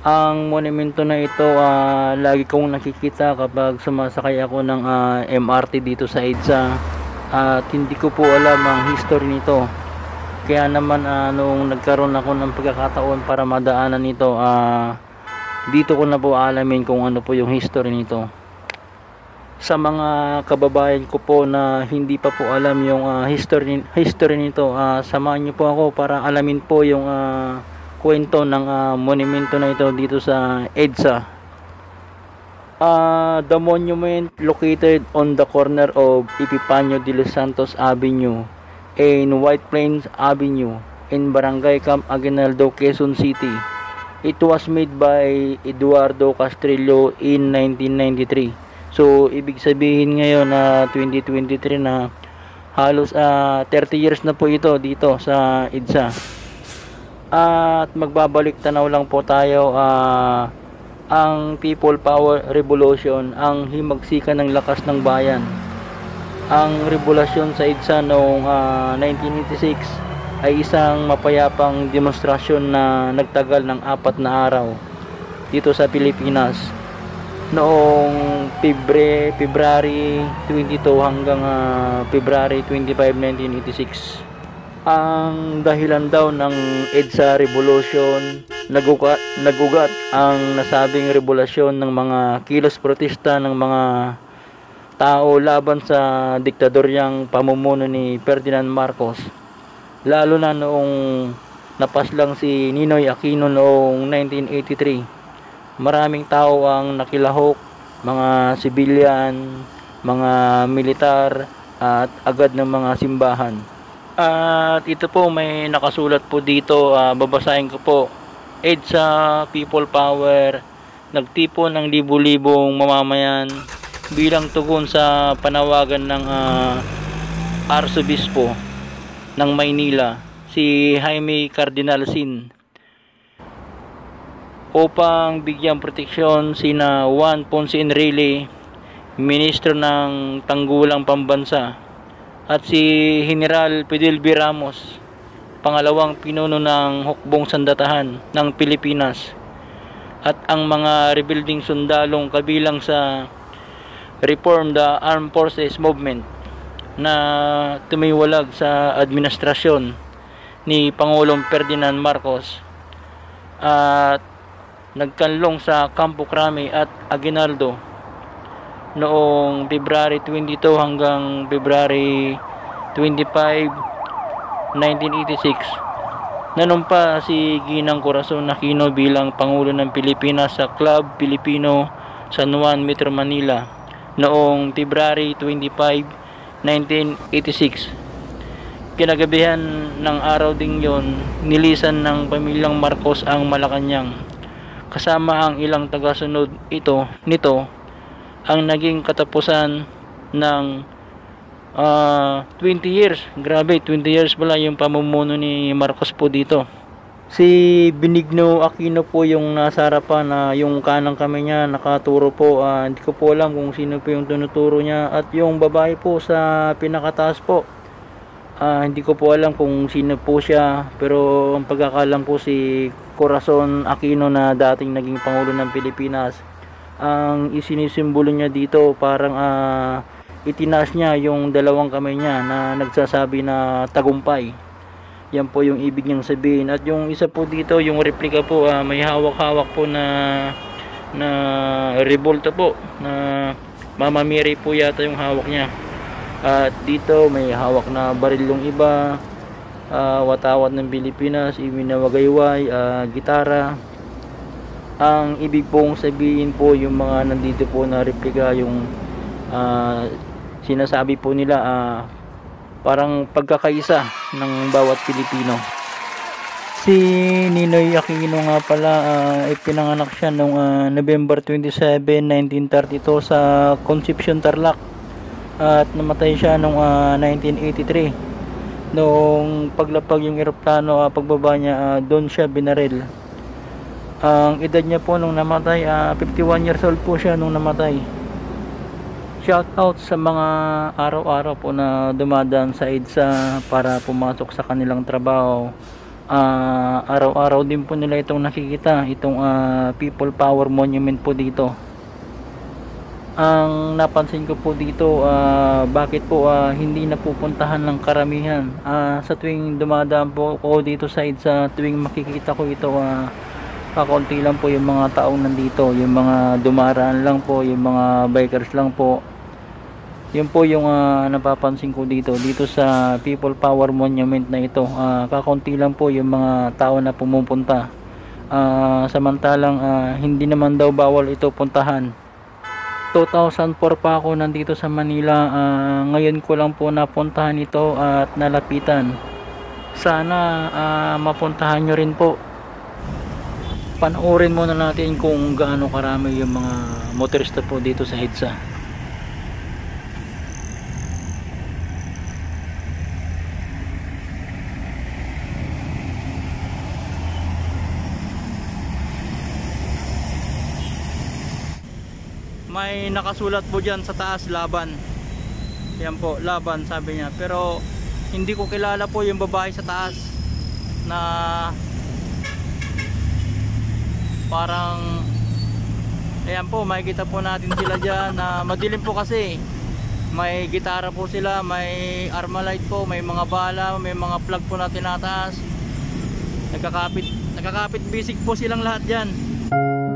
Ang monumento na ito, lagi kong nakikita kapag sumasakay ako ng MRT dito sa EDSA, at hindi ko po alam ang history nito. Kaya naman nung nagkaroon ako ng pagkakataon para madaanan nito, dito ko na po alamin kung ano po yung history nito. Sa mga kababayan ko po na hindi pa po alam yung history nito, samahan niyo po ako para alamin po yung kwento ng monumento na ito dito sa EDSA. The monument located on the corner of Epifanio de los Santos Avenue and White Plains Avenue in Barangay Camp Aguinaldo, Quezon City. It was made by Eduardo Castrillo in 1993. So ibig sabihin ngayon na 2023 na, halos 30 years na po ito dito sa EDSA. At magbabalik tanaw lang po tayo, ang People Power Revolution, ang himagsikan ng lakas ng bayan. Ang revolusyon sa EDSA noong 1986 ay isang mapayapang demonstrasyon na nagtagal ng 4 na araw dito sa Pilipinas noong February 22 hanggang February 25, 1986. Ang dahilan daw ng EDSA Revolution, nagugat ang nasabing revolusyon ng mga kilos protesta ng mga tao laban sa diktadoryang pamumuno ni Ferdinand Marcos, lalo na noong napaslang si Ninoy Aquino noong 1983. Maraming tao ang nakilahok, mga sibilyan, mga militar, at agad ng mga simbahan. At ito po, may nakasulat po dito, babasahin ko po. EDSA People Power, nagtipon ng libu-libong mamamayan bilang tugon sa panawagan ng Arsobispo ng Maynila, si Jaime Cardinal Sin, upang bigyang proteksyon sina Juan Ponce Enrile, Ministro ng Tanggulang Pambansa, at si General Fidel B. Ramos, pangalawang pinuno ng Hukbong Sandatahan ng Pilipinas, at ang mga rebuilding sundalong kabilang sa Reform the Armed Forces Movement na tumiwalag sa administrasyon ni Pangulong Ferdinand Marcos at nagkanlong sa Campo Crame at Aguinaldo noong February 22 hanggang February 25, 1986. Nanumpa si Ginang Corazon Aquino bilang Pangulo ng Pilipinas sa Club Filipino San Juan, Metro Manila noong February 25, 1986. Kinagabihan ng araw ding yon, nilisan ng pamilyang Marcos ang Malacanang kasama ang ilang tagasunod nito. Ang naging katapusan ng 20 years. Grabe, 20 years pala yung pamumuno ni Marcos po dito. Si Benigno Aquino po yung nasa harapan, yung kanang kamay niya nakaturo po. Hindi ko po alam kung sino po yung tinuturo niya. At yung babae po sa pinakataas po, hindi ko po alam kung sino po siya. Pero ang pagkakalam po si Corazon Aquino na dating naging Pangulo ng Pilipinas. Ang isinisimbolo niya dito, parang itinaas niya yung dalawang kamay niya na nagsasabi na tagumpay. Yan po yung ibig niyang sabihin. At yung isa po dito, yung replika po, may hawak-hawak po na revolta po, na Mama Mary po yata yung hawak niya. At dito may hawak na baril yung iba, watawat ng Pilipinas, iminawagayway, gitara. Ang ibig pong sabihin po, yung mga nandito po na replika, yung sinasabi po nila parang pagkakaisa ng bawat Pilipino. Si Ninoy Aquino nga pala, ipinanganak siya noong November 27, 1932 sa Concepcion, Tarlac, at namatay siya noong 1983. Noong paglapag yung eroplano, pagbaba niya, doon siya binaril. Ang edad niya po nung namatay, 51 years old po siya nung namatay. Shout out sa mga araw-araw po na dumadaan sa EDSA para pumasok sa kanilang trabaho. Araw-araw din po nila itong nakikita, itong People Power Monument po dito. Ang napansin ko po dito, bakit po hindi napupuntahan ng karamihan. Sa tuwing dumadaan po ako dito sa tuwing makikita ko ito, kakonti lang po yung mga taong nandito, yung mga dumaraan lang po, yung mga bikers lang po. Yun po yung napapansin ko dito sa People Power Monument na ito. Kakonti lang po yung mga tao na pumupunta. Samantalang hindi naman daw bawal ito puntahan. 2004 pa ako nandito sa Manila, ngayon ko lang po napuntahan ito at nalapitan. Sana mapuntahan nyo rin po. Panoorin muna natin kung gaano karami yung mga motorista po dito sa EDSA. May nakasulat po dyan sa taas, laban. Yan po, laban sabi niya. Pero hindi ko kilala po yung babae sa taas na parang, ayan po, makikita po natin sila dyan na madilim po kasi. May gitara po sila, may Armalite po, may mga bala, may mga plug po na tinataas. Nagkakapit bisig po silang lahat dyan.